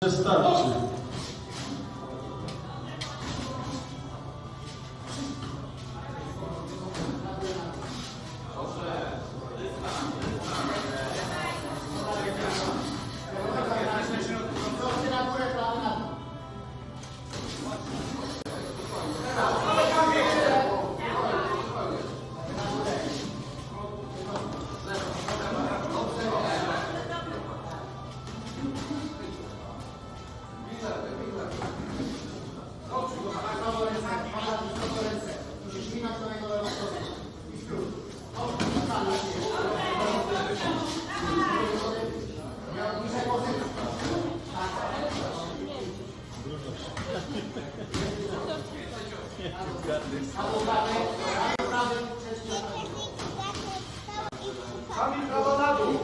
Wystarczy. Sami prawo na dół.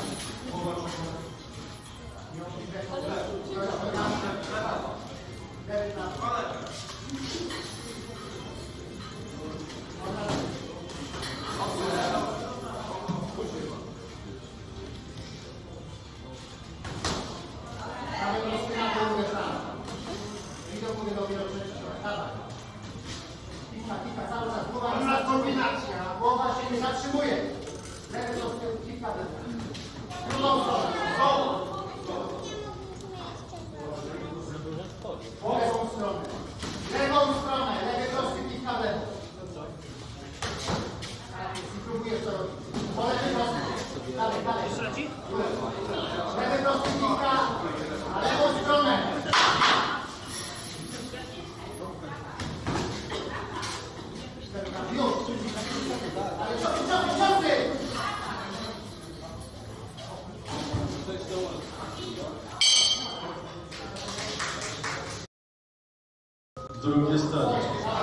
Kombinacja, głowa się nie zatrzymuje. Lewy do tyłu, kilka decyzji. Drugą stronę. Lewą stronę. Lewą stronę. Lewy prosty, kilka w lewo. I próbujesz to robić. Po lewy prosty. Dalej, dalej. Lewy prosty, kilka. Na lewą stronę. Już. Ale czasy! Z drugiej strony.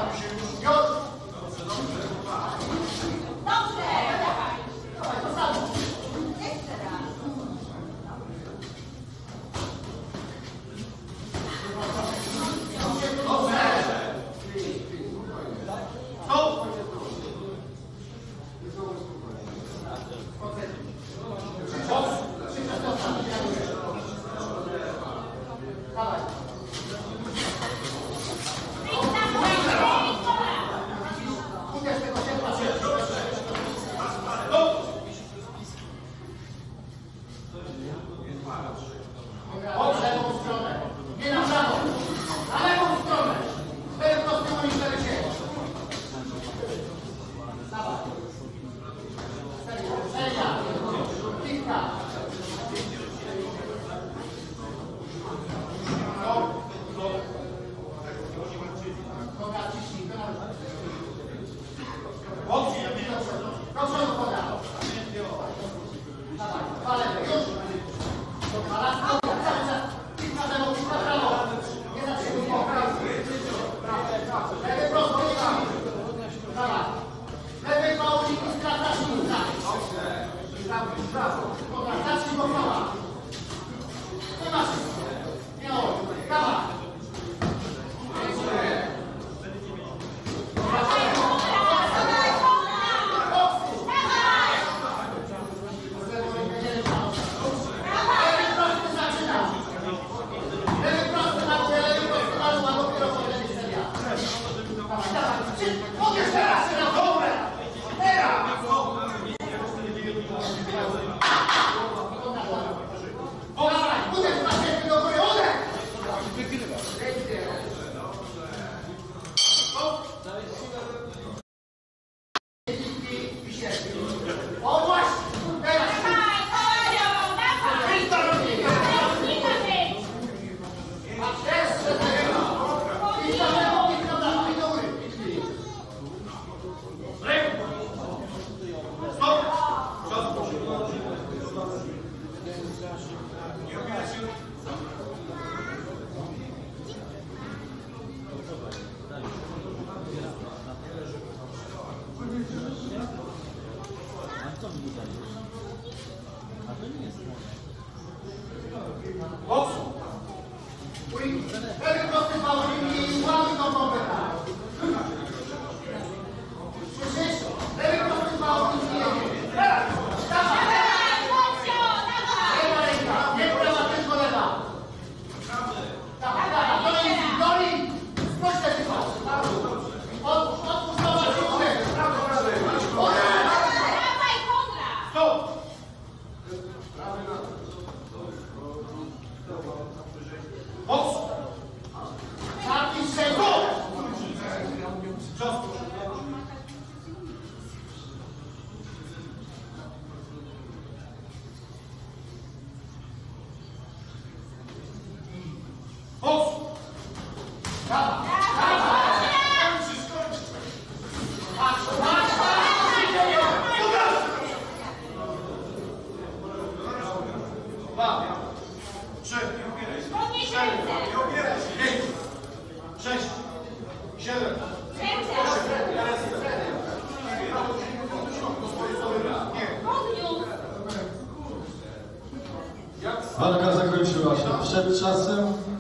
Od lewą stronę. Nie na prawo. Na lewą stronę. Lewy prosty, moim zdaniem się. Dawaj. Seria. Kilka. Noga ciśnij. Proszę o poda. Dawaj. Dwa lewe. Już. A raz noga. Cały czas. Kilka lewo, kilka prawo. Nie zatrzymuj po prawo. Lewy prosty. Dawaj. Lewy małnik i skracasz nim. Brawo. Dobra, zacznij go prawa. Nie masz. Nie o. Prawa. Mogę teraz się na dobre! Teraz! Dawaj, uderz na siebie do góry, uderz! O właśnie! Teraz! Lewy prosty małym i łamy tą bombę. Słyszysz? Lewy prosty małym i jedzie. Dawaj! Lewa ręka, nie prawa, tylko lewa. Walka zakończyła się przed czasem.